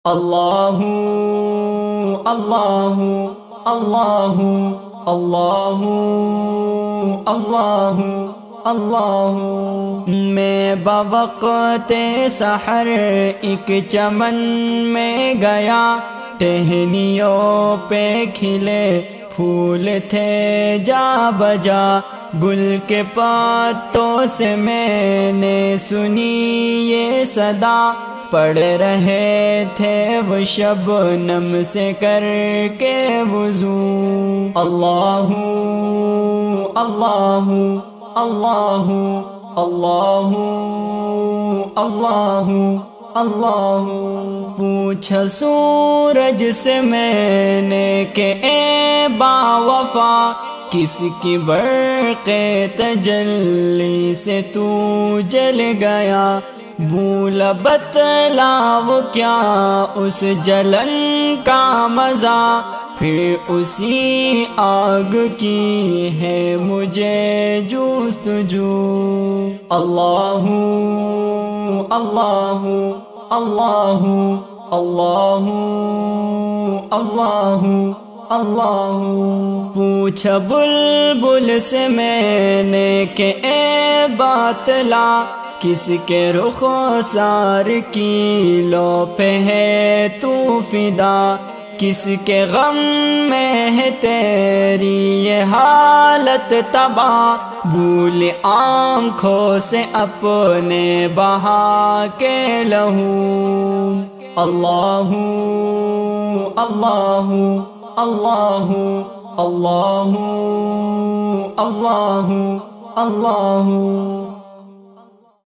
اللہ اللہ اللہ اللہ اللہ اللہ۔ میں بوقت سحر ایک چمن میں گیا، ٹہنیوں پہ کھلے پھول تھے جا بجا، گل کے پاتوں سے میں نے سنی یہ صدا، پڑھ رہے تھے وہ شبنم سے کر کے وضو۔ اللہ اللہ اللہ اللہ اللہ اللہ۔ پوچھا سورج سے میں نے کہ اے باوفا، کس کی برق تجلی سے تو جل گیا، بولا بتلا وہ کیا اس جلن کا مزہ، پھر اسی آگ کی ہے مجھے جستجو۔ اللہ اللہ اللہ اللہ اللہ اللہ۔ پوچھا بلبل سے میں نے کہ اے باطلا، کس کے رخسار کی لو پہ ہے تو فدا، کس کے غم میں ہے تیری یہ حالت تباہ، بھول آنکھوں سے اپنے بہا کے لہو۔ اللہ اللہ اللہ اللہ اللہ اللہ۔